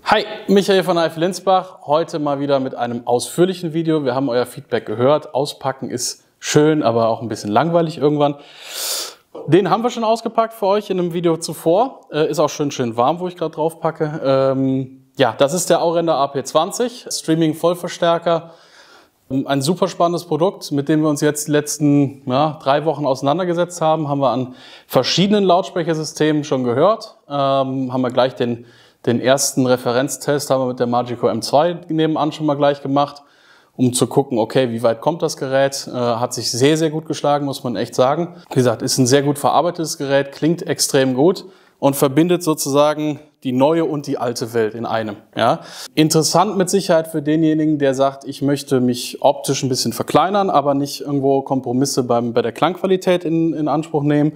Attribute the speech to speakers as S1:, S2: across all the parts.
S1: Hi, Michael von Eifel Linsbach. Heute mal wieder mit einem ausführlichen Video. Wir haben euer Feedback gehört. Auspacken ist schön, aber auch ein bisschen langweilig irgendwann. Den haben wir schon ausgepackt für euch in einem Video zuvor. Ist auch schön warm, wo ich gerade drauf packe. Ja, das ist der Aurender AP20, Streaming Vollverstärker. Ein super spannendes Produkt, mit dem wir uns jetzt die letzten 3 Wochen auseinandergesetzt haben. Haben wir an verschiedenen Lautsprechersystemen schon gehört. Haben wir gleich den ersten Referenztest haben wir mit der Magico M2 nebenan schon mal gleich gemacht, um zu gucken, okay, wie weit kommt das Gerät. Hat sich sehr gut geschlagen, muss man echt sagen. Wie gesagt, ist ein sehr gut verarbeitetes Gerät, klingt extrem gut und verbindet sozusagen die neue und die alte Welt in einem. Ja. Interessant mit Sicherheit für denjenigen, der sagt, ich möchte mich optisch ein bisschen verkleinern, aber nicht irgendwo Kompromisse bei der Klangqualität in Anspruch nehmen.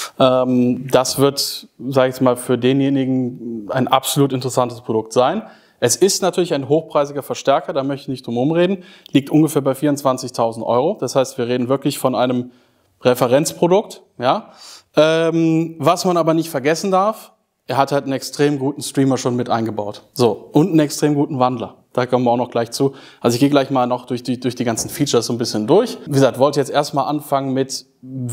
S1: Das wird, sage ich mal, für denjenigen ein absolut interessantes Produkt sein. Es ist natürlich ein hochpreisiger Verstärker, da möchte ich nicht drum herum reden, liegt ungefähr bei 24.000 €. Das heißt, wir reden wirklich von einem Referenzprodukt. Ja. Was man aber nicht vergessen darf, er hat halt einen extrem guten Streamer schon mit eingebaut. So, und einen extrem guten Wandler. Da kommen wir auch noch gleich zu. Also ich gehe gleich mal noch durch die ganzen Features so ein bisschen durch. Wie gesagt, wollte jetzt erstmal anfangen mit,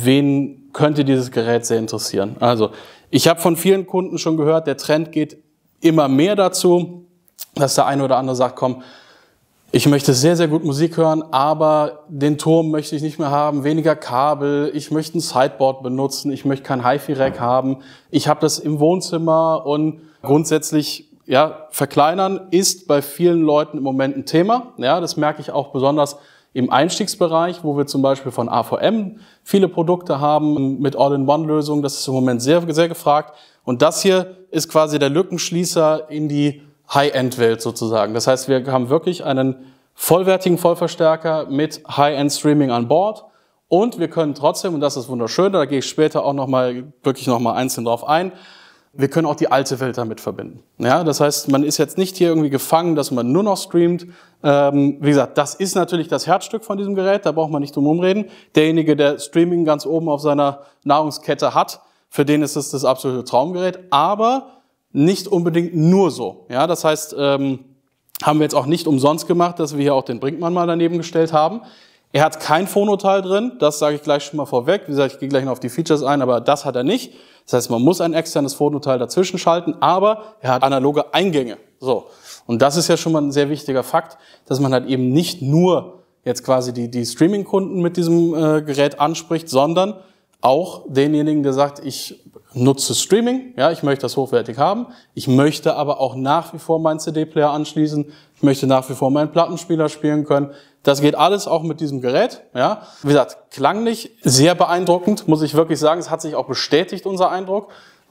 S1: wen könnte dieses Gerät sehr interessieren. Also, ich habe von vielen Kunden schon gehört, der Trend geht immer mehr dazu, dass der eine oder andere sagt, komm, ich möchte sehr gut Musik hören, aber den Turm möchte ich nicht mehr haben, weniger Kabel, ich möchte ein Sideboard benutzen, ich möchte kein HiFi-Rack haben, ich habe das im Wohnzimmer und grundsätzlich, ja, verkleinern ist bei vielen Leuten im Moment ein Thema. Ja, das merke ich auch besonders im Einstiegsbereich, wo wir zum Beispiel von AVM viele Produkte haben mit All-in-One-Lösungen, das ist im Moment sehr gefragt. Und das hier ist quasi der Lückenschließer in die High-End-Welt sozusagen. Das heißt, wir haben wirklich einen vollwertigen Vollverstärker mit High-End-Streaming an Bord und wir können trotzdem, und das ist wunderschön, da gehe ich später auch wirklich noch mal einzeln drauf ein, wir können auch die alte Welt damit verbinden. Ja, das heißt, man ist jetzt nicht hier irgendwie gefangen, dass man nur noch streamt. Wie gesagt, das ist natürlich das Herzstück von diesem Gerät, da braucht man nicht drum rumreden. Derjenige, der Streaming ganz oben auf seiner Nahrungskette hat, für den ist es das absolute Traumgerät, aber nicht unbedingt nur so. Ja, das heißt, haben wir jetzt auch nicht umsonst gemacht, dass wir hier auch den Brinkmann mal daneben gestellt haben. Er hat kein Phono-Teil drin, das sage ich gleich schon mal vorweg. Wie gesagt, ich gehe gleich noch auf die Features ein, aber das hat er nicht. Das heißt, man muss ein externes Phono-Teil dazwischen schalten, aber er hat analoge Eingänge. So. Und das ist ja schon mal ein sehr wichtiger Fakt, dass man halt eben nicht nur jetzt quasi die Streaming-Kunden mit diesem Gerät anspricht, sondern auch denjenigen, der sagt, ich nutze Streaming, ja, ich möchte das hochwertig haben, ich möchte aber auch nach wie vor meinen CD-Player anschließen, ich möchte nach wie vor meinen Plattenspieler spielen können. Das geht alles auch mit diesem Gerät, ja. Wie gesagt, klanglich sehr beeindruckend, muss ich wirklich sagen. Es hat sich auch bestätigt, unser Eindruck.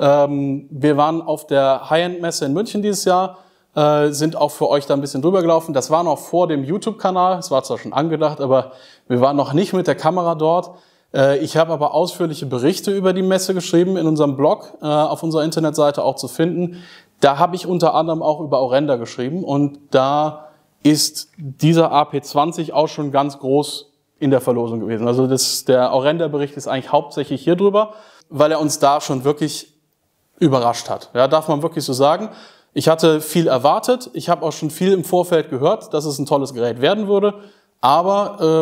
S1: Wir waren auf der High-End-Messe in München dieses Jahr, sind auch für euch da ein bisschen drüber gelaufen. Das war noch vor dem YouTube-Kanal, es war zwar schon angedacht, aber wir waren noch nicht mit der Kamera dort. Ich habe aber ausführliche Berichte über die Messe geschrieben in unserem Blog, auf unserer Internetseite auch zu finden. Da habe ich unter anderem auch über Aurender geschrieben und da ist dieser AP20 auch schon ganz groß in der Verlosung gewesen. Also der Aurender-Bericht ist eigentlich hauptsächlich hier drüber, weil er uns da schon wirklich überrascht hat. Ja, darf man wirklich so sagen. Ich hatte viel erwartet, ich habe auch schon viel im Vorfeld gehört, dass es ein tolles Gerät werden würde, aber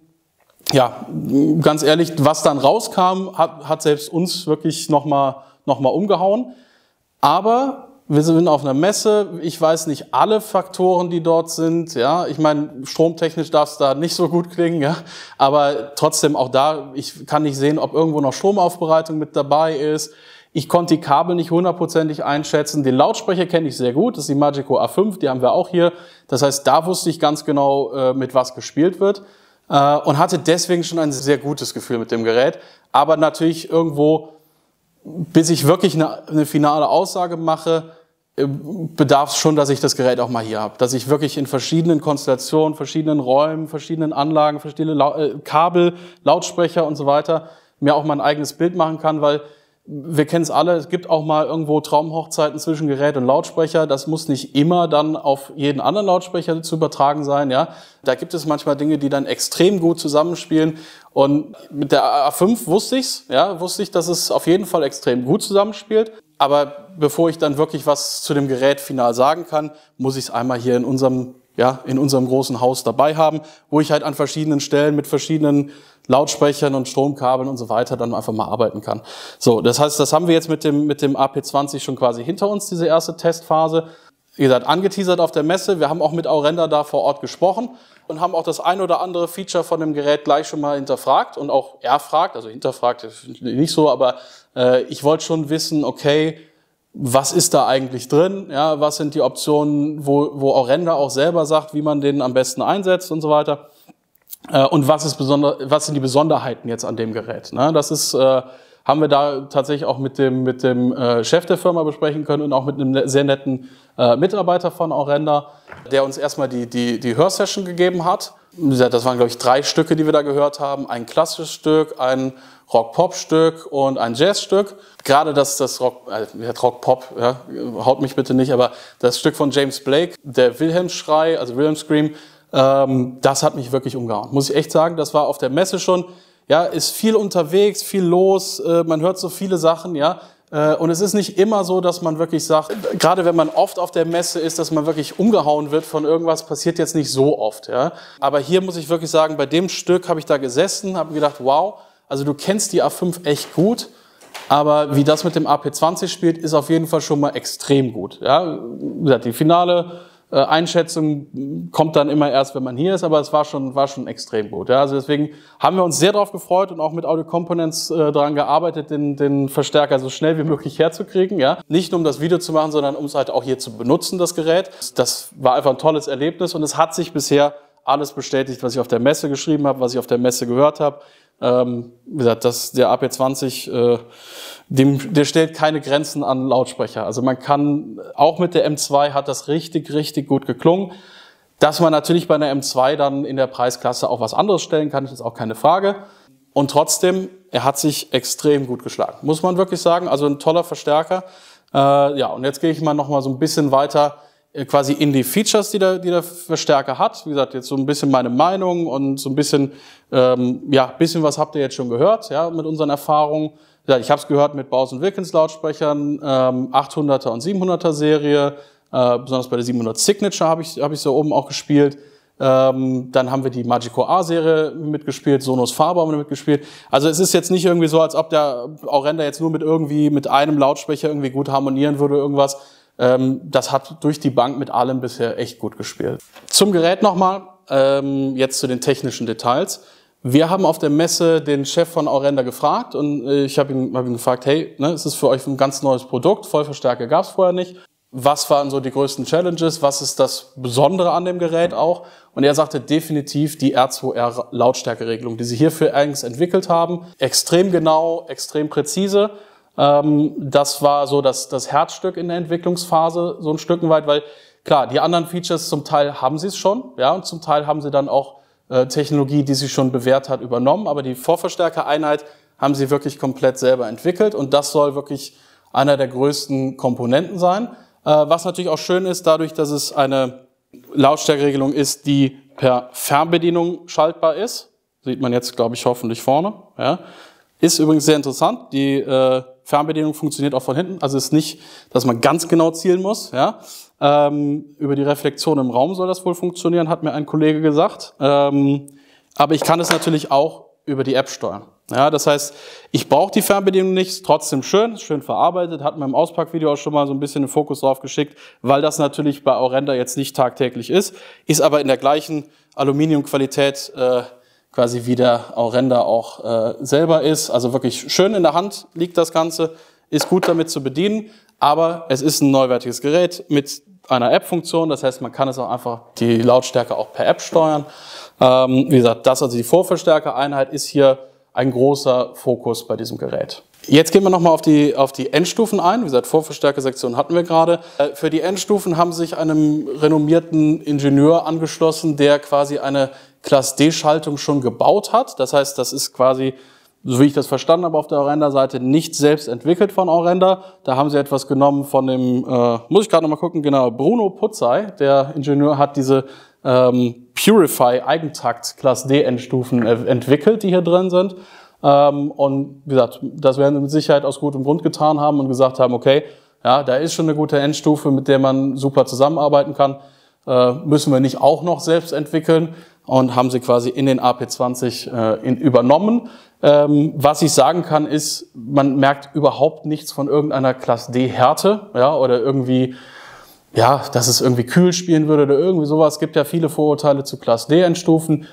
S1: ja, ganz ehrlich, was dann rauskam, hat selbst uns wirklich noch mal umgehauen. Aber wir sind auf einer Messe. Ich weiß nicht alle Faktoren, die dort sind. Ja, ich meine, stromtechnisch darf es da nicht so gut klingen. Ja, aber trotzdem auch da, ich kann nicht sehen, ob irgendwo noch Stromaufbereitung mit dabei ist. Ich konnte die Kabel nicht hundertprozentig einschätzen. Den Lautsprecher kenne ich sehr gut. Das ist die Magico A5. Die haben wir auch hier. Das heißt, da wusste ich ganz genau, mit was gespielt wird. Und hatte deswegen schon ein sehr gutes Gefühl mit dem Gerät. Aber natürlich irgendwo, bis ich wirklich eine finale Aussage mache, bedarf es schon, dass ich das Gerät auch mal hier habe. Dass ich wirklich in verschiedenen Konstellationen, verschiedenen Räumen, verschiedenen Anlagen, verschiedene Kabel, Lautsprecher und so weiter mir auch mein eigenes Bild machen kann, weil wir kennen es alle, es gibt auch mal irgendwo Traumhochzeiten zwischen Gerät und Lautsprecher. Das muss nicht immer dann auf jeden anderen Lautsprecher zu übertragen sein. Ja, da gibt es manchmal Dinge, die dann extrem gut zusammenspielen. Und mit der A5 wusste ich, dass es auf jeden Fall extrem gut zusammenspielt. Aber bevor ich dann wirklich was zu dem Gerät final sagen kann, muss ich es einmal hier in unserem großen Haus dabei haben, wo ich halt an verschiedenen Stellen mit verschiedenen Lautsprechern und Stromkabeln und so weiter dann einfach mal arbeiten kann. So, das heißt, das haben wir jetzt mit dem AP20 schon quasi hinter uns, diese erste Testphase. Wie gesagt, angeteasert auf der Messe. Wir haben auch mit Aurenda da vor Ort gesprochen und haben auch das ein oder andere Feature von dem Gerät gleich schon mal hinterfragt und auch erfragt, also hinterfragt nicht so, aber ich wollte schon wissen, okay, was ist da eigentlich drin? Ja, was sind die Optionen, wo Aurenda auch selber sagt, wie man den am besten einsetzt und so weiter. Und was sind die Besonderheiten jetzt an dem Gerät? Ne? Das ist, haben wir da tatsächlich auch mit dem Chef der Firma besprechen können und auch mit einem sehr netten Mitarbeiter von Aurenda, der uns erstmal die Hörsession gegeben hat. Das waren, glaube ich, 3 Stücke, die wir da gehört haben. Ein klassisches Stück, ein Rock-Pop-Stück und ein Jazz-Stück. Gerade das Rock-Pop, ja, haut mich bitte nicht, aber das Stück von James Blake, der Wilhelm-Schrei, also Wilhelm Scream, das hat mich wirklich umgehauen. Muss ich echt sagen, das war auf der Messe schon, ja, ist viel unterwegs, viel los, man hört so viele Sachen, ja. Und es ist nicht immer so, dass man wirklich sagt, gerade wenn man oft auf der Messe ist, dass man wirklich umgehauen wird von irgendwas, passiert jetzt nicht so oft, ja. Aber hier muss ich wirklich sagen, bei dem Stück habe ich da gesessen, habe gedacht, wow, also du kennst die A5 echt gut, aber wie das mit dem AP20 spielt, ist auf jeden Fall schon mal extrem gut, ja. Wie gesagt, die finale Einschätzung kommt dann immer erst, wenn man hier ist, aber es war schon extrem gut. Ja. Also deswegen haben wir uns sehr darauf gefreut und auch mit Audio Components daran gearbeitet, den Verstärker so schnell wie möglich herzukriegen. Ja. Nicht nur um das Video zu machen, sondern um es halt auch hier zu benutzen, das Gerät. Das war einfach ein tolles Erlebnis und es hat sich bisher alles bestätigt, was ich auf der Messe geschrieben habe, was ich auf der Messe gehört habe. Wie gesagt, der AP20, der stellt keine Grenzen an Lautsprecher. Also man kann, auch mit der M2 hat das richtig, richtig gut geklungen. Dass man natürlich bei einer M2 dann in der Preisklasse auch was anderes stellen kann, ist auch keine Frage. Und trotzdem, er hat sich extrem gut geschlagen, muss man wirklich sagen. Also ein toller Verstärker. Ja, und jetzt gehe ich mal noch mal so ein bisschen weiter quasi in die Features, die der Verstärker hat. Wie gesagt, jetzt so ein bisschen meine Meinung und so ein bisschen, bisschen was habt ihr jetzt schon gehört, ja, mit unseren Erfahrungen. Ja, ich habe es gehört mit Bose & Wilkins Lautsprechern, 800er und 700er Serie, besonders bei der 700 Signature habe ich so oben auch gespielt. Dann haben wir die Magico A-Serie mitgespielt, Sonos Faber haben wir mitgespielt. Also es ist jetzt nicht irgendwie so, als ob der Aurenda jetzt nur mit einem Lautsprecher irgendwie gut harmonieren würde, irgendwas. Das hat durch die Bank mit allem bisher echt gut gespielt. Zum Gerät nochmal, jetzt zu den technischen Details. Wir haben auf der Messe den Chef von Aurenda gefragt und ich habe ihn gefragt, hey, ne, ist das für euch ein ganz neues Produkt? Vollverstärker gab es vorher nicht. Was waren so die größten Challenges? Was ist das Besondere an dem Gerät auch? Und er sagte definitiv die R2R Lautstärkeregelung, die sie hierfür eigens entwickelt haben. Extrem genau, extrem präzise. Das war so das Herzstück in der Entwicklungsphase, so ein Stück weit, weil klar, die anderen Features zum Teil haben sie es schon, ja, und zum Teil haben sie dann auch Technologie, die sich schon bewährt hat, übernommen, aber die Vorverstärkereinheit haben sie wirklich komplett selber entwickelt und das soll wirklich einer der größten Komponenten sein. Was natürlich auch schön ist, dadurch, dass es eine Lautstärkeregelung ist, die per Fernbedienung schaltbar ist, sieht man jetzt, glaube ich, hoffentlich vorne, ja. Ist übrigens sehr interessant, die Fernbedienung funktioniert auch von hinten, also ist nicht, dass man ganz genau zielen muss, ja. Über die Reflexion im Raum soll das wohl funktionieren, hat mir ein Kollege gesagt. Aber ich kann es natürlich auch über die App steuern. Ja, das heißt, ich brauche die Fernbedienung nicht, ist trotzdem schön verarbeitet, hat mir im Auspackvideo auch schon mal so ein bisschen den Fokus drauf geschickt, weil das natürlich bei Aurenda jetzt nicht tagtäglich ist aber in der gleichen Aluminiumqualität quasi wie der Aurenda auch selber ist. Also wirklich schön in der Hand liegt das Ganze, ist gut damit zu bedienen, aber es ist ein neuwertiges Gerät mit einer App-Funktion, das heißt, man kann es auch einfach die Lautstärke auch per App steuern. Wie gesagt, also die Vorverstärkereinheit ist hier ein großer Fokus bei diesem Gerät. Jetzt gehen wir nochmal auf die Endstufen ein. Wie gesagt, Vorverstärkersektion hatten wir gerade. Für die Endstufen haben sich einem renommierten Ingenieur angeschlossen, der quasi eine Class D-Schaltung schon gebaut hat. Das heißt, das ist quasi, so wie ich das verstanden habe, auf der Aurenda-Seite nicht selbst entwickelt von Aurenda. Da haben sie etwas genommen von dem, muss ich gerade nochmal gucken, genau, Bruno Putzey. Der Ingenieur hat diese Purify Eigentakt Class D Endstufen entwickelt, die hier drin sind. Und wie gesagt, das werden sie mit Sicherheit aus gutem Grund getan haben und gesagt haben, okay, ja, da ist schon eine gute Endstufe, mit der man super zusammenarbeiten kann. Müssen wir nicht auch noch selbst entwickeln, und haben sie quasi in den AP20 übernommen. Was ich sagen kann, ist, man merkt überhaupt nichts von irgendeiner Class D Härte, ja, oder irgendwie, ja, dass es irgendwie kühl spielen würde oder irgendwie sowas. Es gibt ja viele Vorurteile zu Class D Endstufen.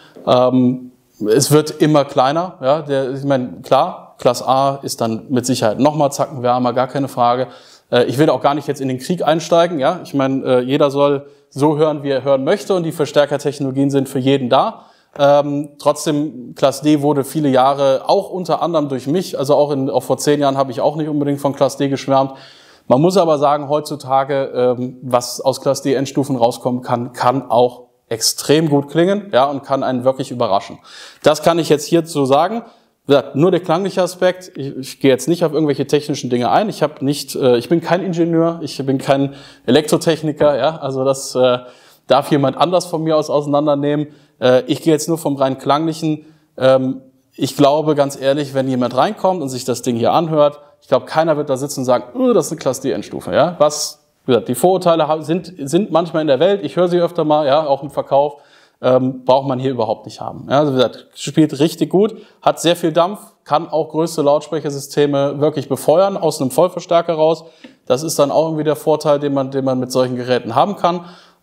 S1: Es wird immer kleiner, ja, ich meine, klar, Class A ist dann mit Sicherheit nochmal zackenwärmer, gar keine Frage. Ich will auch gar nicht jetzt in den Krieg einsteigen, ja. Ich meine, jeder soll so hören, wie er hören möchte, und die Verstärkertechnologien sind für jeden da. Trotzdem, Class D wurde viele Jahre, auch unter anderem durch mich, also auch vor 10 Jahren habe ich auch nicht unbedingt von Class D geschwärmt. Man muss aber sagen, heutzutage, was aus Class D Endstufen rauskommen kann auch extrem gut klingen, ja, und kann einen wirklich überraschen. Das kann ich jetzt hierzu sagen. Nur der klangliche Aspekt. Ich gehe jetzt nicht auf irgendwelche technischen Dinge ein. Ich bin kein Ingenieur, ich bin kein Elektrotechniker, ja, also das darf jemand anders von mir aus auseinandernehmen. Ich gehe jetzt nur vom rein klanglichen. Ich glaube, ganz ehrlich, wenn jemand reinkommt und sich das Ding hier anhört, ich glaube, keiner wird da sitzen und sagen, das ist eine Class D Endstufe, ja. Wie gesagt, die Vorurteile sind manchmal in der Welt. Ich höre sie öfter mal, ja, auch im Verkauf. Braucht man hier überhaupt nicht haben. Ja, also wie gesagt, spielt richtig gut, hat sehr viel Dampf, kann auch größere Lautsprechersysteme wirklich befeuern aus einem Vollverstärker raus. Das ist dann auch irgendwie der Vorteil, den man mit solchen Geräten haben kann.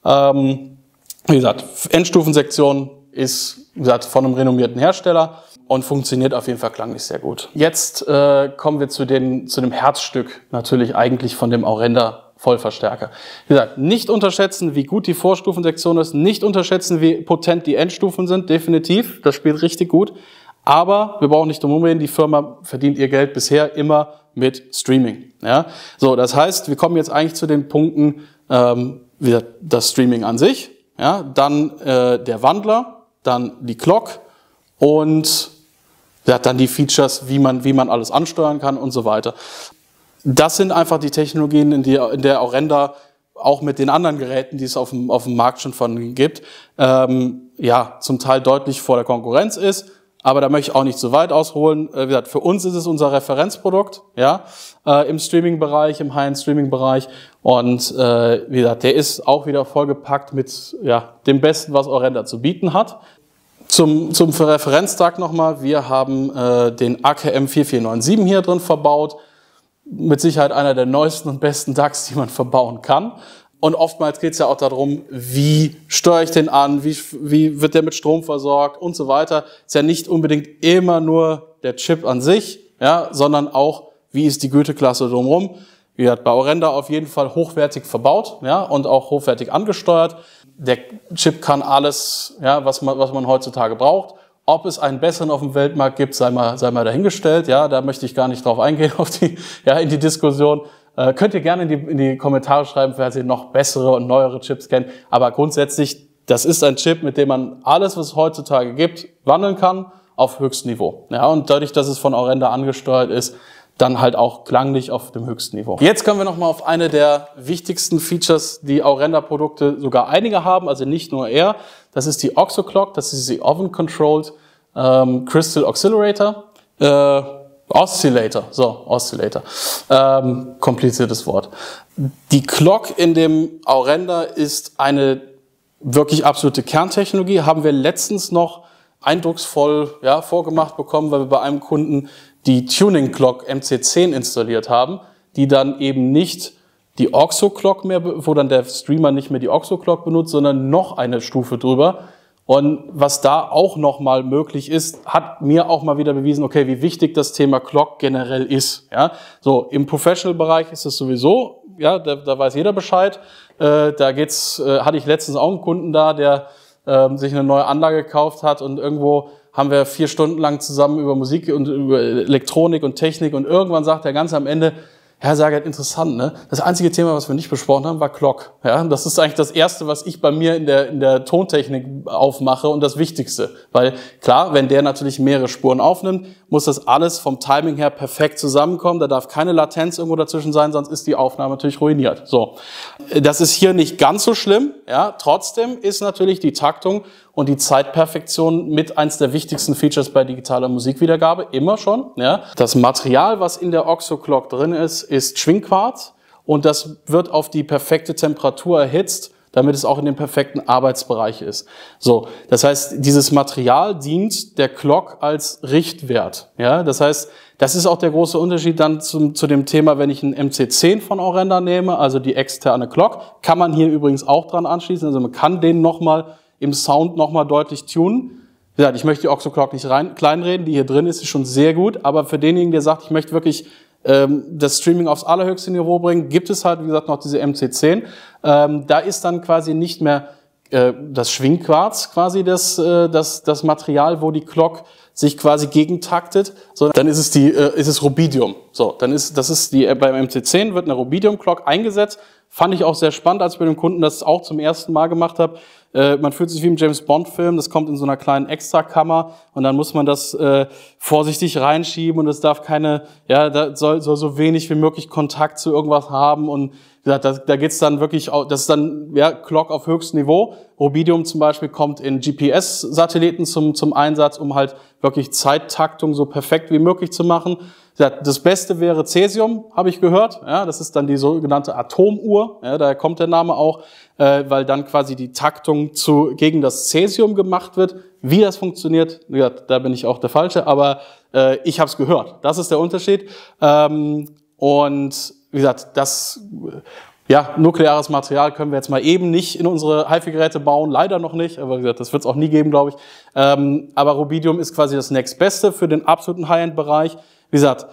S1: Wie gesagt, Endstufensektion ist, wie gesagt, von einem renommierten Hersteller und funktioniert auf jeden Fall klanglich sehr gut. Jetzt kommen wir zu dem Herzstück natürlich eigentlich von dem Aurenda Vollverstärker. Wie gesagt, nicht unterschätzen, wie gut die Vorstufensektion ist, nicht unterschätzen, wie potent die Endstufen sind, definitiv, das spielt richtig gut. Aber wir brauchen nicht drum rumreden, die Firma verdient ihr Geld bisher immer mit Streaming. Ja? So, das heißt, wir kommen jetzt eigentlich zu den Punkten, wie gesagt, das Streaming an sich, ja? Dann der Wandler, dann die Clock und ja, dann die Features, wie man alles ansteuern kann und so weiter. Das sind einfach die Technologien, in der Aurenda auch mit den anderen Geräten, die es auf dem Markt schon von gibt, ja, zum Teil deutlich vor der Konkurrenz ist. Aber da möchte ich auch nicht so weit ausholen. Wie gesagt, für uns ist es unser Referenzprodukt, ja, im Streaming-Bereich, im High-End-Streaming-Bereich. Und wie gesagt, der ist auch wieder vollgepackt mit dem Besten, was Aurenda zu bieten hat. Zum Referenztag nochmal, wir haben den AKM 4497 hier drin verbaut. Mit Sicherheit einer der neuesten und besten DACs, die man verbauen kann. Und oftmals geht es ja auch darum, wie steuere ich den an, wie wird der mit Strom versorgt und so weiter. Ist ja nicht unbedingt immer nur der Chip an sich, ja, sondern auch, wie ist die Güteklasse drumherum. Wie gesagt, bei Aurenda auf jeden Fall hochwertig verbaut, ja, und auch hochwertig angesteuert. Der Chip kann alles, ja, was man heutzutage braucht. Ob es einen besseren auf dem Weltmarkt gibt, sei mal dahingestellt. Ja, da möchte ich gar nicht drauf eingehen, in die Diskussion. Könnt ihr gerne in die Kommentare schreiben, falls ihr noch bessere und neuere Chips kennt. Aber grundsätzlich, das ist ein Chip, mit dem man alles, was es heutzutage gibt, wandeln kann auf höchstem Niveau. Ja, und dadurch, dass es von Aurenda angesteuert ist, dann halt auch klanglich auf dem höchsten Niveau. Jetzt kommen wir nochmal auf eine der wichtigsten Features, die Aurenda-Produkte sogar einige haben, also nicht nur er. Das ist die OXO Clock, das ist die Oven Controlled Crystal Oscillator. Oscillator. Kompliziertes Wort. Die Clock in dem Aurenda ist eine wirklich absolute Kerntechnologie. Haben wir letztens noch eindrucksvoll vorgemacht bekommen, weil wir bei einem Kunden die Tuning Clock MC10 installiert haben, die dann eben nicht die OXO Clock mehr, wo dann der Streamer nicht mehr die OXO Clock benutzt, sondern noch eine Stufe drüber. Und was da auch nochmal möglich ist, hat mir auch mal wieder bewiesen, okay, wie wichtig das Thema Clock generell ist. Ja, so im Professional-Bereich ist es sowieso, ja, da weiß jeder Bescheid. Hatte ich letztens auch einen Kunden da, der sich eine neue Anlage gekauft hat, und irgendwo haben wir 4 Stunden lang zusammen über Musik und über Elektronik und Technik, und irgendwann sagt er ganz am Ende, Herr Sagert, interessant, ne? Das einzige Thema, was wir nicht besprochen haben, war Clock. Ja, das ist eigentlich das Erste, was ich bei mir in der Tontechnik aufmache, und das Wichtigste. Weil klar, wenn der natürlich mehrere Spuren aufnimmt, muss das alles vom Timing her perfekt zusammenkommen. Da darf keine Latenz irgendwo dazwischen sein, sonst ist die Aufnahme natürlich ruiniert. So, das ist hier nicht ganz so schlimm. Ja, trotzdem ist natürlich die Taktung und die Zeitperfektion mit eins der wichtigsten Features bei digitaler Musikwiedergabe, immer schon. Ja. Das Material, was in der OXO Clock drin ist Schwingquarz und das wird auf die perfekte Temperatur erhitzt, damit es auch in dem perfekten Arbeitsbereich ist. So, das heißt, dieses Material dient der Clock als Richtwert. Ja, das heißt, das ist auch der große Unterschied dann zu dem Thema, wenn ich einen MC10 von Orenda nehme, also die externe Clock, kann man hier übrigens auch dran anschließen. Also man kann den nochmal im Sound nochmal deutlich tunen. Wie gesagt, ich möchte die OXO Clock nicht kleinreden, die hier drin ist schon sehr gut, aber für denjenigen, der sagt, ich möchte wirklich das Streaming aufs allerhöchste Niveau bringen, gibt es halt, wie gesagt, noch diese MC10. Da ist dann quasi nicht mehr das Schwingquarz quasi das Material, wo die Clock sich quasi gegentaktet, sondern dann ist es Rubidium. So, beim MC10 wird eine Rubidium Clock eingesetzt. Fand ich auch sehr spannend, als ich bei dem Kunden das auch zum ersten Mal gemacht habe. Man fühlt sich wie im James-Bond-Film, das kommt in so einer kleinen Extrakammer und dann muss man das vorsichtig reinschieben und es darf da soll so wenig wie möglich Kontakt zu irgendwas haben und da geht's dann wirklich, das ist dann Clock auf höchstem Niveau. Rubidium zum Beispiel kommt in GPS-Satelliten zum Einsatz, um halt wirklich Zeittaktung so perfekt wie möglich zu machen. Das Beste wäre Cäsium, habe ich gehört. Ja, das ist dann die sogenannte Atomuhr. Ja, daher kommt der Name auch, weil dann quasi die Taktung gegen das Cäsium gemacht wird. Wie das funktioniert, ja, da bin ich auch der Falsche, aber ich habe es gehört. Das ist der Unterschied. Und wie gesagt, nukleares Material können wir jetzt mal eben nicht in unsere HiFi-Geräte bauen, leider noch nicht, aber wie gesagt, das wird es auch nie geben, glaube ich. Aber Rubidium ist quasi das nächstbeste für den absoluten High-End-Bereich. Wie gesagt,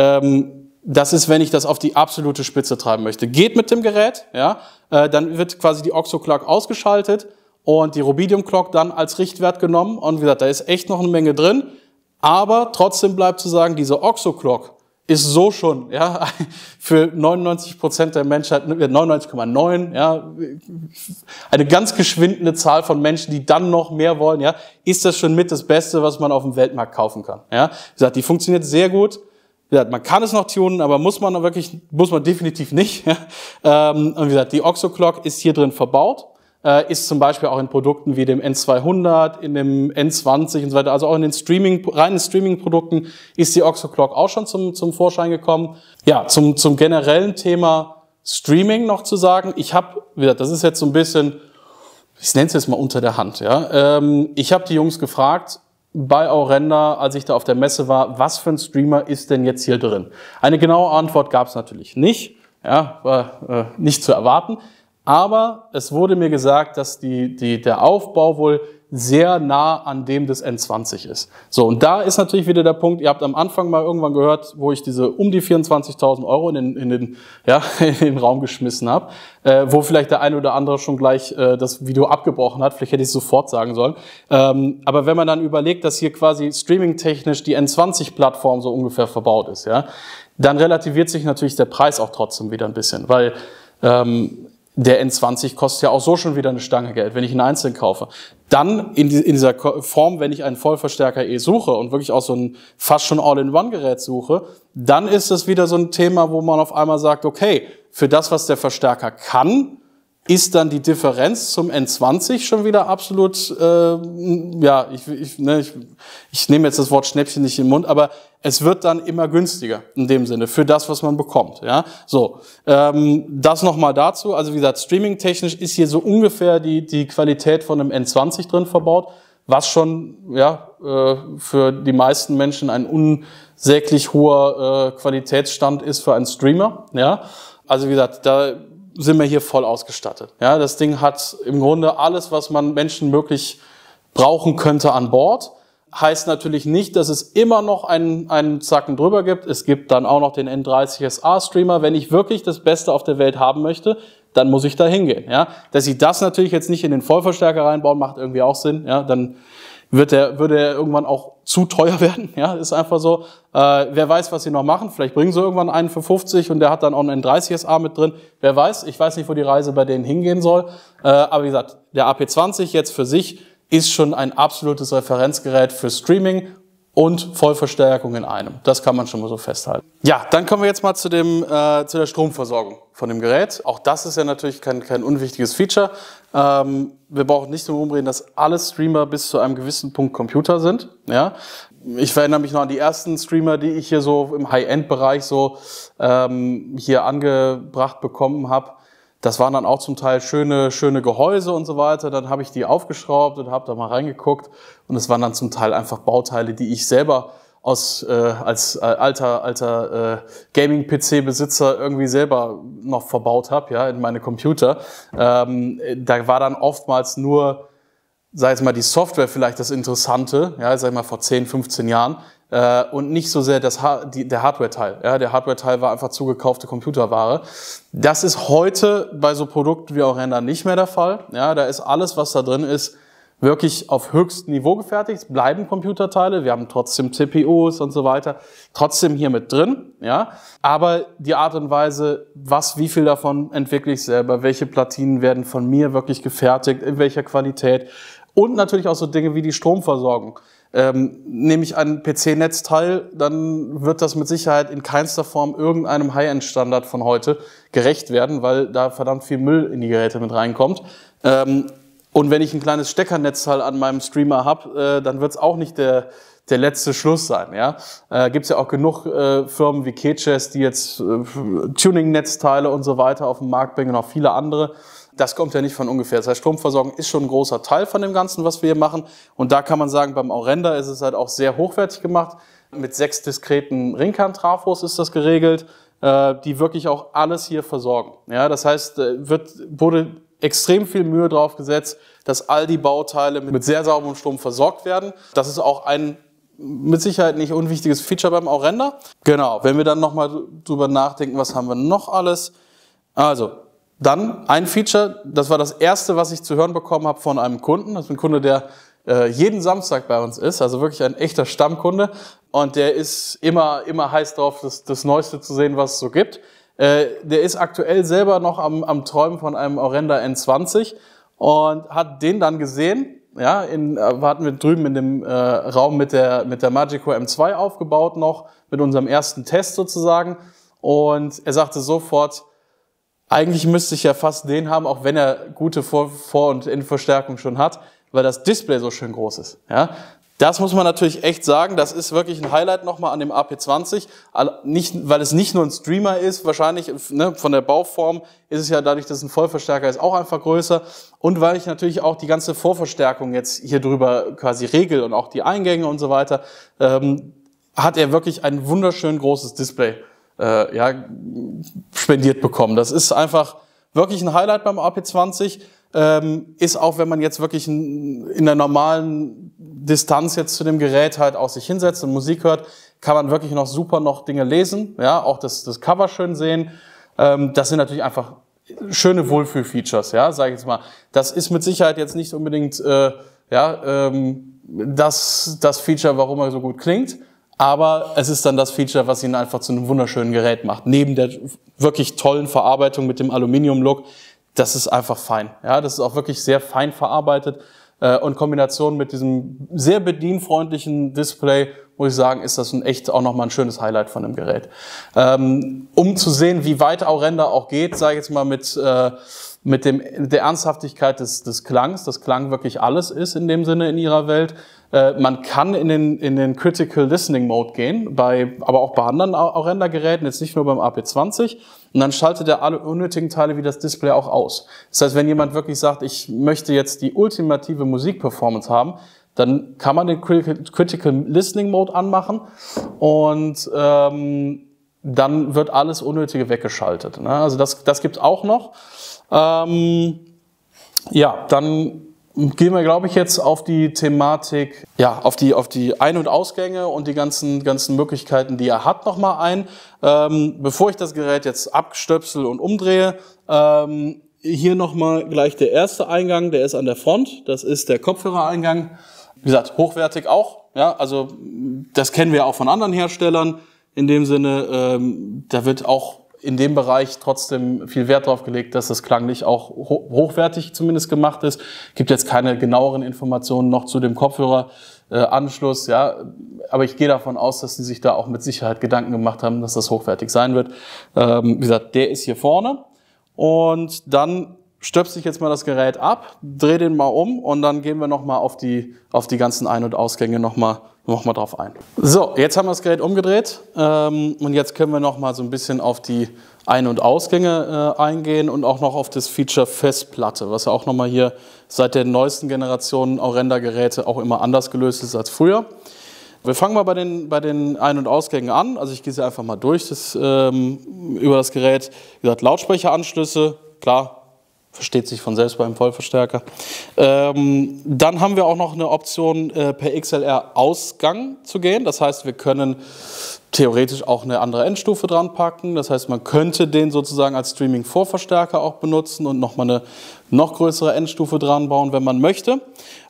S1: das ist, wenn ich das auf die absolute Spitze treiben möchte. Geht mit dem Gerät, ja, dann wird quasi die OXO Clock ausgeschaltet und die Rubidium Clock dann als Richtwert genommen. Und wie gesagt, da ist echt noch eine Menge drin, aber trotzdem bleibt zu sagen, diese OXO Clock ist so schon, ja, für 99% der Menschheit, 99,9, ja, eine ganz geschwindende Zahl von Menschen, die dann noch mehr wollen, ja, ist das schon mit das Beste, was man auf dem Weltmarkt kaufen kann, ja. Wie gesagt, die funktioniert sehr gut. Wie gesagt, man kann es noch tunen, aber muss man definitiv nicht, ja. Und wie gesagt, die OXO Clock ist hier drin verbaut. Ist zum Beispiel auch in Produkten wie dem N200, in dem N20 und so weiter, also auch in den reinen Streaming-Produkten ist die OXO Clock auch schon zum Vorschein gekommen. Ja, zum generellen Thema Streaming noch zu sagen, das ist jetzt so ein bisschen, ich nenne es jetzt mal unter der Hand, ja. Ich habe die Jungs gefragt, bei Orenda, als ich da auf der Messe war, was für ein Streamer ist denn jetzt hier drin? Eine genaue Antwort gab es natürlich nicht, ja, war nicht zu erwarten. Aber es wurde mir gesagt, dass der Aufbau wohl sehr nah an dem des N20 ist. So, und da ist natürlich wieder der Punkt, ihr habt am Anfang mal irgendwann gehört, wo ich diese um die 24.000 Euro in den Raum geschmissen habe, wo vielleicht der eine oder andere schon gleich das Video abgebrochen hat, vielleicht hätte ich es sofort sagen sollen. Aber wenn man dann überlegt, dass hier quasi streamingtechnisch die N20-Plattform so ungefähr verbaut ist, ja, dann relativiert sich natürlich der Preis auch trotzdem wieder ein bisschen, weil der N20 kostet ja auch so schon wieder eine Stange Geld, wenn ich ihn einzeln kaufe. Dann in dieser Form, wenn ich einen Vollverstärker suche und wirklich auch so ein fast schon All-in-One-Gerät suche, dann ist das wieder so ein Thema, wo man auf einmal sagt, okay, für das, was der Verstärker kann, ist dann die Differenz zum N20 schon wieder absolut, ich nehme jetzt das Wort Schnäppchen nicht in den Mund, aber es wird dann immer günstiger in dem Sinne für das, was man bekommt. Ja, so das nochmal dazu. Also wie gesagt, streaming-technisch ist hier so ungefähr die Qualität von einem N20 drin verbaut, was schon für die meisten Menschen ein unsäglich hoher Qualitätsstand ist für einen Streamer. Ja, also wie gesagt, da sind wir hier voll ausgestattet. Ja, das Ding hat im Grunde alles, was man menschenmöglich brauchen könnte an Bord. Heißt natürlich nicht, dass es immer noch einen Zacken drüber gibt. Es gibt dann auch noch den N30SA-Streamer. Wenn ich wirklich das Beste auf der Welt haben möchte, dann muss ich da hingehen. Ja, dass ich das natürlich jetzt nicht in den Vollverstärker reinbauen, macht irgendwie auch Sinn. Ja, dann würde er irgendwann auch zu teuer werden. Ja, ist einfach so. Wer weiß, was sie noch machen. Vielleicht bringen sie irgendwann einen für 50 und der hat dann auch einen N30SA mit drin. Wer weiß. Ich weiß nicht, wo die Reise bei denen hingehen soll. Aber wie gesagt, der AP20 jetzt für sich ist schon ein absolutes Referenzgerät für Streaming und Vollverstärkung in einem. Das kann man schon mal so festhalten. Ja, dann kommen wir jetzt mal zu der Stromversorgung von dem Gerät. Auch das ist ja natürlich kein unwichtiges Feature. Wir brauchen nicht drum rumreden, dass alle Streamer bis zu einem gewissen Punkt Computer sind. Ja? Ich erinnere mich noch an die ersten Streamer, die ich hier so im High-End-Bereich so hier angebracht bekommen habe. Das waren dann auch zum Teil schöne Gehäuse und so weiter. Dann habe ich die aufgeschraubt und habe da mal reingeguckt. Und es waren dann zum Teil einfach Bauteile, die ich selber als alter Gaming-PC-Besitzer irgendwie selber noch verbaut habe, ja, in meine Computer. Da war dann oftmals nur, sag ich mal, die Software vielleicht das Interessante, ja, sag ich mal vor 10, 15 Jahren. Und nicht so sehr der Hardware-Teil. Ja, der Hardware-Teil war einfach zugekaufte Computerware. Das ist heute bei so Produkten wie Aurenda nicht mehr der Fall. Ja, da ist alles, was da drin ist, wirklich auf höchstem Niveau gefertigt. Es bleiben Computerteile, wir haben trotzdem CPUs und so weiter, trotzdem hier mit drin. Ja, aber die Art und Weise, wie viel davon entwickle ich selber, welche Platinen werden von mir wirklich gefertigt, in welcher Qualität und natürlich auch so Dinge wie die Stromversorgung. Nehme ich ein PC-Netzteil, dann wird das mit Sicherheit in keinster Form irgendeinem High-End-Standard von heute gerecht werden, weil da verdammt viel Müll in die Geräte mit reinkommt. Und wenn ich ein kleines Steckernetzteil an meinem Streamer habe, dann wird es auch nicht der letzte Schluss sein. Ja? Gibt es ja auch genug Firmen wie Keychess, die jetzt Tuning-Netzteile und so weiter auf den Markt bringen und auch viele andere. Das kommt ja nicht von ungefähr. Das heißt, Stromversorgung ist schon ein großer Teil von dem Ganzen, was wir hier machen. Und da kann man sagen, beim Aurenda ist es halt auch sehr hochwertig gemacht. Mit 6 diskreten Ringkern-Trafos ist das geregelt, die wirklich auch alles hier versorgen. Ja, das heißt, wurde extrem viel Mühe drauf gesetzt, dass all die Bauteile mit sehr sauberem Strom versorgt werden. Das ist auch ein mit Sicherheit nicht unwichtiges Feature beim Aurenda. Genau, wenn wir dann nochmal drüber nachdenken, was haben wir noch alles? Also, dann ein Feature, das war das erste, was ich zu hören bekommen habe von einem Kunden. Das ist ein Kunde, der jeden Samstag bei uns ist, also wirklich ein echter Stammkunde. Und der ist immer heiß drauf, das Neueste zu sehen, was es so gibt. Der ist aktuell selber noch am Träumen von einem Aurenda N20 und hat den dann gesehen. Ja, hatten wir drüben in dem Raum mit der Magico M2 aufgebaut noch, mit unserem ersten Test sozusagen. Und er sagte sofort, eigentlich müsste ich ja fast den haben, auch wenn er gute Vor- und Innenverstärkung schon hat, weil das Display so schön groß ist. Ja, das muss man natürlich echt sagen, das ist wirklich ein Highlight nochmal an dem AP20, nicht, weil es nicht nur ein Streamer ist, wahrscheinlich ne, von der Bauform ist es ja dadurch, dass es ein Vollverstärker ist, auch einfach größer und weil ich natürlich auch die ganze Vorverstärkung jetzt hier drüber quasi regel und auch die Eingänge und so weiter, hat er wirklich ein wunderschön großes Display spendiert bekommen. Das ist einfach wirklich ein Highlight beim AP20. Ist auch, wenn man jetzt wirklich in der normalen Distanz jetzt zu dem Gerät halt auch sich hinsetzt und Musik hört, kann man wirklich noch super noch Dinge lesen, ja, auch das Cover schön sehen. Das sind natürlich einfach schöne Wohlfühl-Features, ja, sage ich jetzt mal. Das ist mit Sicherheit jetzt nicht unbedingt das Feature, warum er so gut klingt. Aber es ist dann das Feature, was ihn einfach zu einem wunderschönen Gerät macht. Neben der wirklich tollen Verarbeitung mit dem Aluminium-Look, das ist einfach fein. Ja, das ist auch wirklich sehr fein verarbeitet. Und Kombination mit diesem sehr bedienfreundlichen Display, muss ich sagen, ist das echt auch nochmal ein schönes Highlight von dem Gerät. Um zu sehen, wie weit Aurenda auch geht, sage ich jetzt mal mit der Ernsthaftigkeit des Klangs, dass Klang wirklich alles ist in dem Sinne in ihrer Welt. Man kann in den Critical Listening Mode gehen, aber auch bei anderen Aurenda-Geräten, jetzt nicht nur beim AP20. Und dann schaltet er alle unnötigen Teile wie das Display auch aus. Das heißt, wenn jemand wirklich sagt, ich möchte jetzt die ultimative Musikperformance haben, dann kann man den Critical Listening Mode anmachen und dann wird alles Unnötige weggeschaltet. Ne? Also das gibt's auch noch. Dann gehen wir, glaube ich, jetzt auf die Thematik, auf die Ein- und Ausgänge und die ganzen Möglichkeiten, die er hat, nochmal ein. Bevor ich das Gerät jetzt abstöpsel und umdrehe, hier nochmal gleich der erste Eingang, der ist an der Front, das ist der Kopfhörereingang. Wie gesagt, hochwertig auch, ja, also das kennen wir auch von anderen Herstellern. In dem Sinne, da wird auch in dem Bereich trotzdem viel Wert darauf gelegt, dass das klanglich auch hochwertig zumindest gemacht ist. Gibt jetzt keine genaueren Informationen noch zu dem Kopfhöreranschluss, ja, aber ich gehe davon aus, dass sie sich da auch mit Sicherheit Gedanken gemacht haben, dass das hochwertig sein wird. Wie gesagt, der ist hier vorne und dann stöpsel ich jetzt mal das Gerät ab, drehe den mal um und dann gehen wir nochmal auf die ganzen Ein- und Ausgänge nochmal drauf ein. So, jetzt haben wir das Gerät umgedreht und jetzt können wir nochmal so ein bisschen auf die Ein- und Ausgänge eingehen und auch noch auf das Feature Festplatte, was ja auch nochmal hier seit der neuesten Generation Aurenda-Geräte auch immer anders gelöst ist als früher. Wir fangen mal bei den Ein- und Ausgängen an. Also ich gehe sie einfach mal durch über das Gerät. Wie gesagt, Lautsprecheranschlüsse, klar. Versteht sich von selbst beim Vollverstärker. Dann haben wir auch noch eine Option, per XLR-Ausgang zu gehen. Das heißt, wir können theoretisch auch eine andere Endstufe dran packen. Das heißt, man könnte den sozusagen als Streaming-Vorverstärker auch benutzen und nochmal eine noch größere Endstufe dran bauen, wenn man möchte.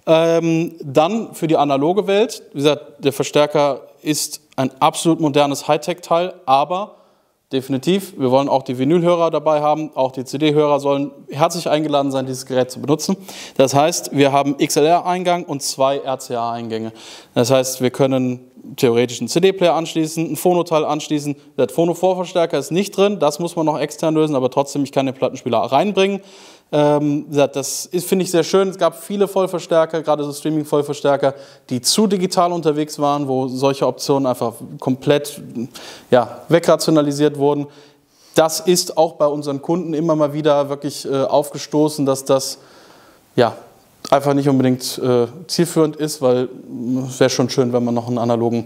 S1: Dann für die analoge Welt. Wie gesagt, der Verstärker ist ein absolut modernes Hightech-Teil, aber definitiv, wir wollen auch die Vinylhörer dabei haben, auch die CD-Hörer sollen herzlich eingeladen sein, dieses Gerät zu benutzen. Das heißt, wir haben XLR-Eingang und 2 RCA-Eingänge. Das heißt, wir können theoretisch einen CD-Player anschließen, ein Phono-Teil anschließen. Der Phono-Vorverstärker ist nicht drin, das muss man noch extern lösen, aber trotzdem, ich kann den Plattenspieler reinbringen. Das finde ich sehr schön. Es gab viele Vollverstärker, gerade so Streaming-Vollverstärker, die zu digital unterwegs waren, wo solche Optionen einfach komplett wegrationalisiert wurden. Das ist auch bei unseren Kunden immer mal wieder wirklich aufgestoßen, dass das einfach nicht unbedingt zielführend ist, weil es wäre schon schön, wenn man noch einen analogen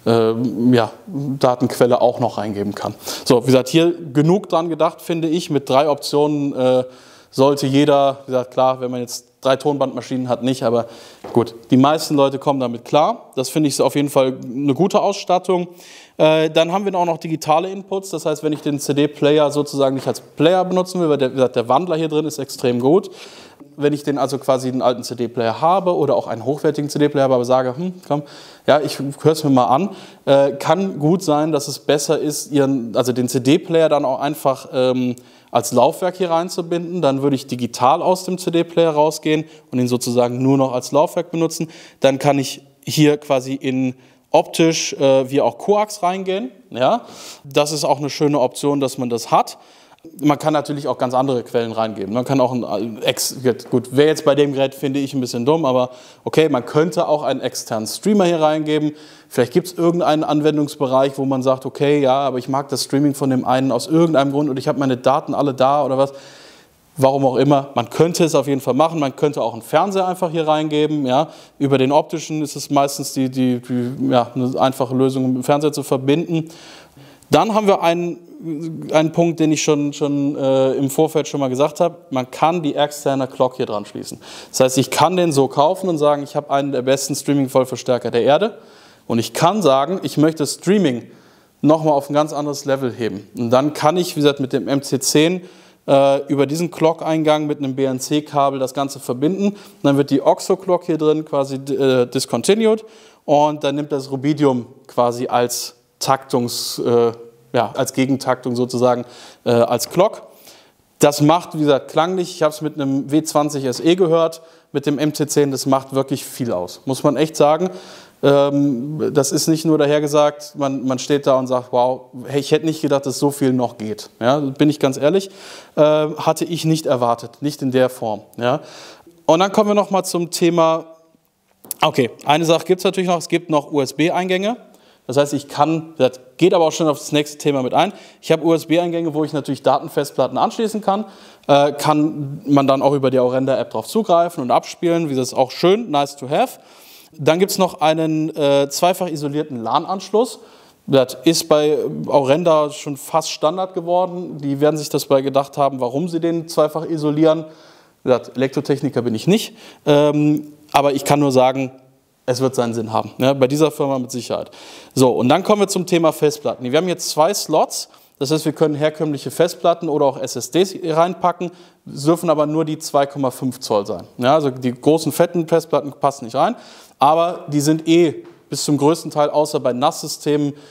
S1: Datenquelle auch noch reingeben kann. So, wie gesagt, hier genug dran gedacht, finde ich, mit 3 Optionen sollte jeder, wie gesagt, klar, wenn man jetzt 3 Tonbandmaschinen hat, nicht, aber gut, die meisten Leute kommen damit klar. Das finde ich auf jeden Fall eine gute Ausstattung. Dann haben wir auch noch digitale Inputs, das heißt, wenn ich den CD-Player sozusagen nicht als Player benutzen will, weil der Wandler hier drin ist extrem gut. Wenn ich den also quasi einen alten CD-Player habe oder auch einen hochwertigen CD-Player habe, aber sage, komm, ja, ich höre es mir mal an, kann gut sein, dass es besser ist, den CD-Player dann auch einfach als Laufwerk hier reinzubinden. Dann würde ich digital aus dem CD-Player rausgehen und ihn sozusagen nur noch als Laufwerk benutzen. Dann kann ich hier quasi in optisch wie auch Coax reingehen. Ja? Das ist auch eine schöne Option, dass man das hat. Man kann natürlich auch ganz andere Quellen reingeben. Man kann auch gut, wäre jetzt bei dem Gerät, finde ich, ein bisschen dumm, aber okay, man könnte auch einen externen Streamer hier reingeben. Vielleicht gibt es irgendeinen Anwendungsbereich, wo man sagt, okay, ja, aber ich mag das Streaming von dem einen aus irgendeinem Grund und ich habe meine Daten alle da oder was. Warum auch immer, man könnte es auf jeden Fall machen. Man könnte auch einen Fernseher einfach hier reingeben. Ja. Über den optischen ist es meistens eine einfache Lösung, um den Fernseher zu verbinden. Dann haben wir einen Punkt, den ich schon im Vorfeld schon mal gesagt habe. Man kann die externe Clock hier dran schließen. Das heißt, ich kann den so kaufen und sagen, ich habe einen der besten Streaming-Vollverstärker der Erde. Und ich kann sagen, ich möchte Streaming nochmal auf ein ganz anderes Level heben. Und dann kann ich, wie gesagt, mit dem MC10 über diesen Clock-Eingang mit einem BNC-Kabel das Ganze verbinden. Und dann wird die OXO-Clock hier drin quasi discontinued und dann nimmt das Rubidium quasi als als Gegentaktung sozusagen als Clock. Das macht, wie gesagt, klanglich, ich habe es mit einem W20 SE gehört, mit dem MC10, das macht wirklich viel aus, muss man echt sagen. Das ist nicht nur dahergesagt, man steht da und sagt, wow, hey, ich hätte nicht gedacht, dass so viel noch geht. Ja, bin ich ganz ehrlich, hatte ich nicht erwartet, nicht in der Form. Ja. Und dann kommen wir noch mal zum Thema, okay, eine Sache gibt es natürlich noch, es gibt noch USB-Eingänge. Das heißt, das geht aber auch schon auf das nächste Thema mit ein. Ich habe USB-Eingänge, wo ich natürlich Datenfestplatten anschließen kann. Kann man dann auch über die Aurenda-App drauf zugreifen und abspielen. Wie das ist auch schön, nice to have. Dann gibt es noch einen zweifach isolierten LAN-Anschluss. Das ist bei Aurenda schon fast Standard geworden. Die werden sich das bei gedacht haben, warum sie den zweifach isolieren. Elektrotechniker bin ich nicht. Aber ich kann nur sagen, es wird seinen Sinn haben, ja, bei dieser Firma mit Sicherheit. So, und dann kommen wir zum Thema Festplatten. Wir haben jetzt 2 Slots, das heißt, wir können herkömmliche Festplatten oder auch SSDs reinpacken, dürfen aber nur die 2,5 Zoll sein. Ja, also die großen, fetten Festplatten passen nicht rein, aber die sind bis zum größten Teil, außer bei NAS-Systemen,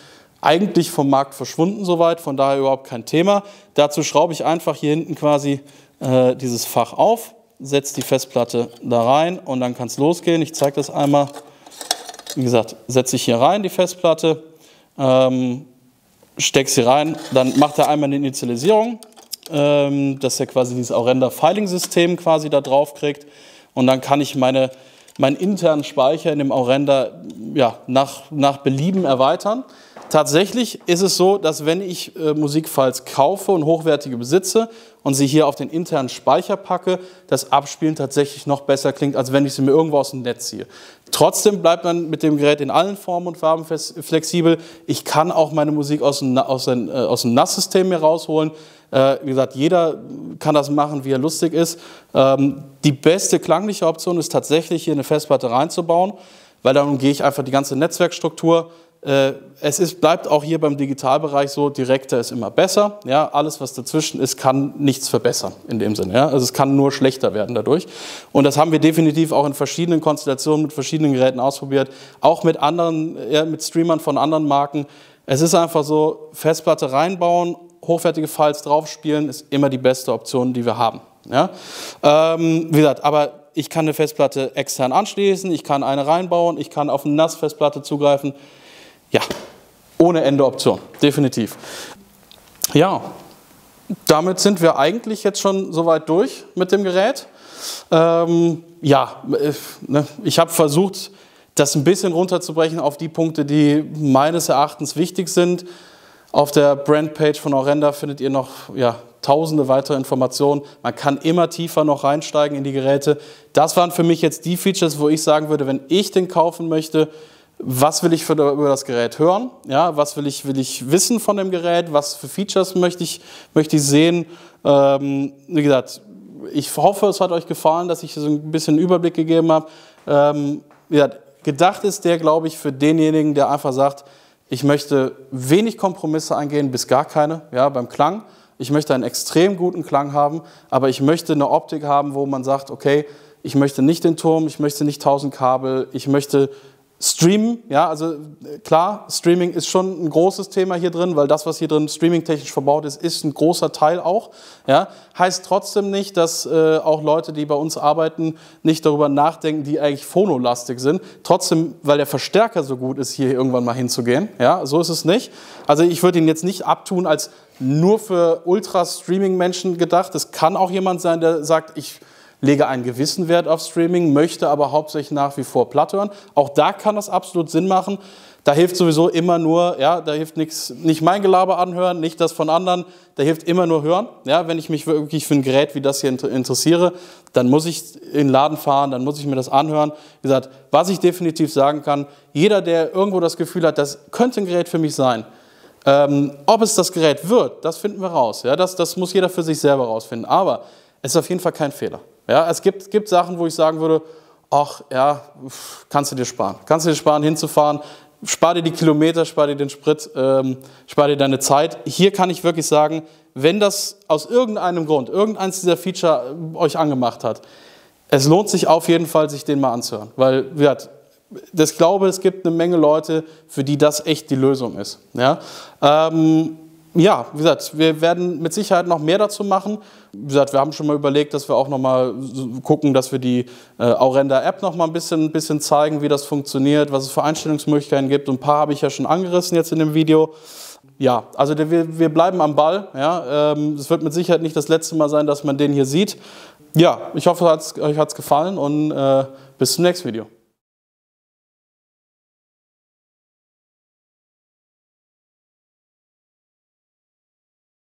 S1: eigentlich vom Markt verschwunden soweit, von daher überhaupt kein Thema. Dazu schraube ich einfach hier hinten quasi dieses Fach auf, setze die Festplatte da rein und dann kann es losgehen. Ich zeige das einmal. Wie gesagt, setze ich hier rein die Festplatte, stecke sie rein, dann macht er einmal eine Initialisierung, dass er quasi dieses Aurenda-Filing-System quasi da drauf kriegt und dann kann ich meinen internen Speicher in dem Aurenda ja, nach Belieben erweitern. Tatsächlich ist es so, dass wenn ich Musikfiles kaufe und hochwertige besitze und sie hier auf den internen Speicher packe, das Abspielen tatsächlich noch besser klingt, als wenn ich sie mir irgendwo aus dem Netz ziehe. Trotzdem bleibt man mit dem Gerät in allen Formen und Farben flexibel. Ich kann auch meine Musik aus dem NAS-System hier rausholen. Wie gesagt, jeder kann das machen, wie er lustig ist. Die beste klangliche Option ist tatsächlich, hier eine Festplatte reinzubauen, weil dann umgehe ich einfach die ganze Netzwerkstruktur. Bleibt auch hier beim Digitalbereich so, direkter ist immer besser. Ja, alles, was dazwischen ist, kann nichts verbessern in dem Sinne. Ja? Also es kann nur schlechter werden dadurch. Und das haben wir definitiv auch in verschiedenen Konstellationen mit verschiedenen Geräten ausprobiert. Auch mit anderen, mit Streamern von anderen Marken. Es ist einfach so, Festplatte reinbauen, hochwertige Files draufspielen, ist immer die beste Option, die wir haben. Ja? Wie gesagt, aber ich kann eine Festplatte extern anschließen, ich kann eine reinbauen, ich kann auf eine NAS-Festplatte zugreifen. Ja, ohne Ende Option, definitiv. Ja, damit sind wir eigentlich jetzt schon soweit durch mit dem Gerät. Ich habe versucht, das ein bisschen runterzubrechen auf die Punkte, die meines Erachtens wichtig sind. Auf der Brandpage von Aurenda findet ihr noch tausende weitere Informationen. Man kann immer tiefer noch reinsteigen in die Geräte. Das waren für mich jetzt die Features, wo ich sagen würde, wenn ich den kaufen möchte, was will ich über das Gerät hören? Ja, was will ich wissen von dem Gerät? Was für Features möchte ich sehen? Wie gesagt, ich hoffe, es hat euch gefallen, dass ich so ein bisschen einen Überblick gegeben habe. Wie gesagt, gedacht ist der, glaube ich, für denjenigen, der einfach sagt, ich möchte wenig Kompromisse eingehen, bis gar keine, ja, beim Klang. Ich möchte einen extrem guten Klang haben, aber ich möchte eine Optik haben, wo man sagt, okay, ich möchte nicht den Turm, ich möchte nicht 1000 Kabel, ich möchte streamen, ja, also klar, Streaming ist schon ein großes Thema hier drin, weil das, was hier drin streamingtechnisch verbaut ist, ist ein großer Teil auch. Ja. Heißt trotzdem nicht, dass auch Leute, die bei uns arbeiten, nicht darüber nachdenken, die eigentlich phonolastig sind. Trotzdem, weil der Verstärker so gut ist, hier irgendwann mal hinzugehen. Ja, so ist es nicht. Also ich würde ihn jetzt nicht abtun als nur für Ultra-Streaming-Menschen gedacht. Es kann auch jemand sein, der sagt, ich lege einen gewissen Wert auf Streaming, möchte aber hauptsächlich nach wie vor platt hören. Auch da kann das absolut Sinn machen. Da hilft sowieso immer nur, ja, da hilft nichts, nicht mein Gelaber anhören, nicht das von anderen, da hilft immer nur hören. Ja, wenn ich mich wirklich für ein Gerät wie das hier interessiere, dann muss ich in den Laden fahren, dann muss ich mir das anhören. Wie gesagt, was ich definitiv sagen kann, jeder, der irgendwo das Gefühl hat, das könnte ein Gerät für mich sein, ob es das Gerät wird, das finden wir raus. Ja, das muss jeder für sich selber rausfinden. Aber es ist auf jeden Fall kein Fehler. Ja, es gibt Sachen, wo ich sagen würde, ach ja, kannst du dir sparen. Kannst du dir sparen, hinzufahren, spar dir die Kilometer, spar dir den Sprit, spar dir deine Zeit. Hier kann ich wirklich sagen, wenn das aus irgendeinem Grund, irgendeins dieser Feature euch angemacht hat, es lohnt sich auf jeden Fall, sich den mal anzuhören. Weil, ich glaube, es gibt eine Menge Leute, für die das echt die Lösung ist. Ja, ja, wie gesagt, wir werden mit Sicherheit noch mehr dazu machen. Wie gesagt, wir haben schon mal überlegt, dass wir auch noch mal gucken, dass wir die Aurenda-App noch mal ein bisschen zeigen, wie das funktioniert, was es für Einstellungsmöglichkeiten gibt. Und ein paar habe ich ja schon angerissen jetzt in dem Video. Ja, also wir bleiben am Ball. Ja, es wird mit Sicherheit nicht das letzte Mal sein, dass man den hier sieht. Ja, ich hoffe, euch hat's gefallen und bis zum nächsten Video.